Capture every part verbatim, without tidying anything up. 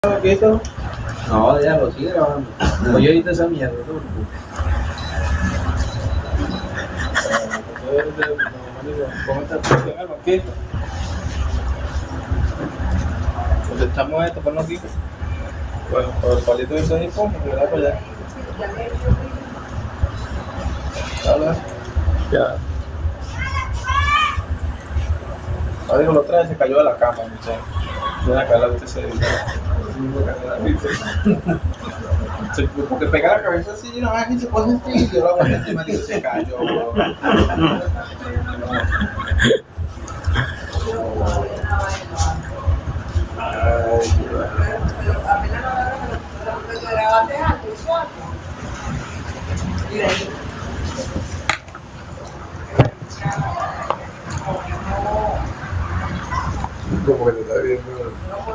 ¿Qué esto? No, déjalo, sigue grabando. Como yo edito esa mierda, no te preocupes. Entonces echamos esto, ponlo aquí. Bueno, por el palito de ese hipo, me voy a para allá. ¿Vale? Ya. Ah, digo, la otra vez se cayó de la cama, muchachos. Ven acá, la viste se porque pega la cabeza así, no, y se pone así, y yo la voy a encima y se cayó, bro. Como que te está viendo.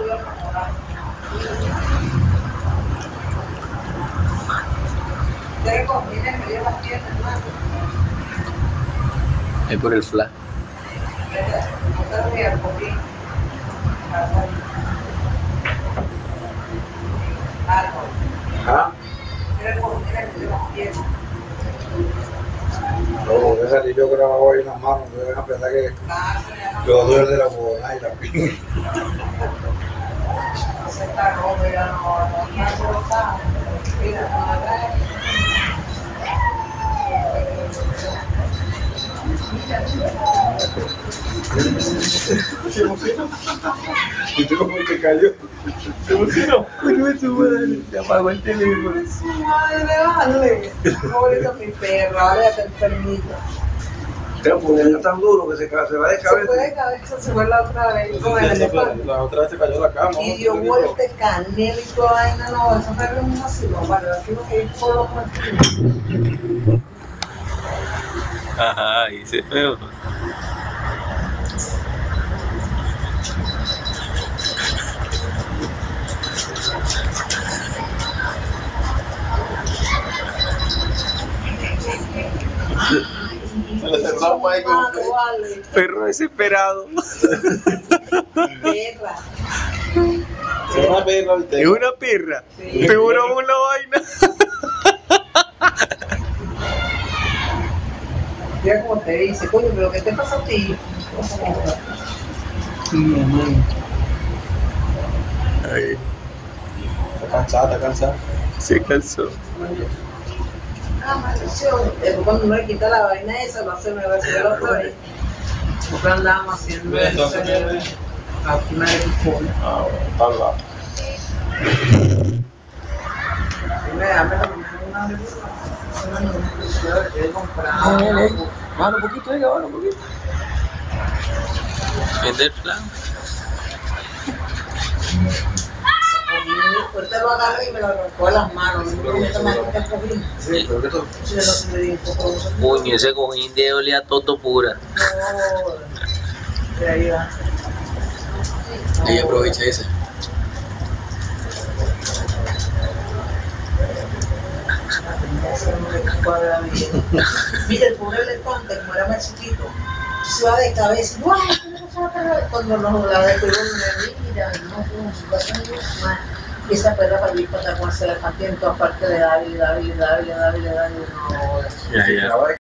Es por el flash. ¿Ah? No, voy a salir yo grabado ahí en las manos, me van a pensar que yo soy el de la bobona y la piña. Se emocionó. ¿Y tú cómo te cayó? Se emocionó. Porque tu madre se apagó el teléfono. Su madre, vale. Pobrecito mi perro, ahora ya está enfermito. Pero porque es tan duro que se, se va de cabeza. Se fue de cabeza, se fue la otra vez. Con el elefante. La otra vez se cayó la cama. Y dio vuelta de canela y toda vaina, no, eso fue lo mismo así, no, vale, así lo que hizo los martillos. Ajá, y se feo. Se le cerró un ahí con Perro desesperado. Perra. es una perra, ¿viste? Es una perra. Sí. Pegó una vaina. Mira cómo te dice, coño, pero ¿qué te pasa a ti? Ahí, Está cansada, está cansada. se cansó. Ah, maldición. Después cuando uno le quita la vaina esa, lo hace nueva, se ve la otra vez. Porque andábamos haciendo Mira, eso. entonces, Aquí me dejó. ah, bueno, está al lado. Dame una de que comprar. Mano, un poquito, venga, mano, un poquito. ¿Es el plan? Usted lo agarra y me lo arrancó de las manos. No me toma que cojín. Sí, pero que esto. Se lo se le dijo todo. Coño, ese cojín de olía a toto pura. No. De ahí va. Ella aprovecha ese. Mira, el pobre elefante, como era más chiquito, se va de cabeza. ¡Guau! Cuando nos la descubrió, mira, no, no, y esa perra para ir para con ese elefante en todas partes de David, David, David, David, David, no. Ya, ya.